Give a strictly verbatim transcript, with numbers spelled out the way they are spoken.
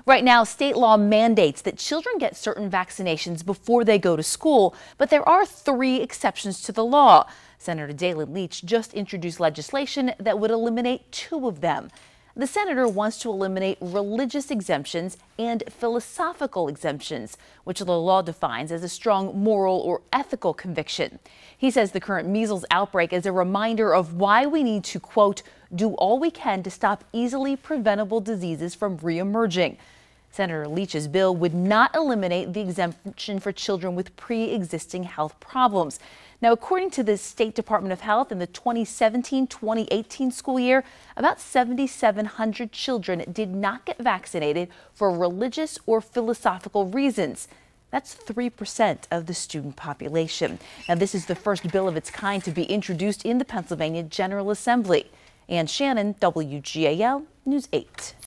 Right now, state law mandates that children get certain vaccinations before they go to school, but there are three exceptions to the law. Senator Dalen Leach just introduced legislation that would eliminate two of them. The senator wants to eliminate religious exemptions and philosophical exemptions, which the law defines as a strong moral or ethical conviction. He says the current measles outbreak is a reminder of why we need to, quote, do all we can to stop easily preventable diseases from reemerging. Senator Leach's bill would not eliminate the exemption for children with pre-existing health problems. Now, according to the State Department of Health, in the twenty seventeen twenty eighteen school year, about seven thousand seven hundred children did not get vaccinated for religious or philosophical reasons. That's three percent of the student population. Now, this is the first bill of its kind to be introduced in the Pennsylvania General Assembly. Ann Shannon, W G A L News eight.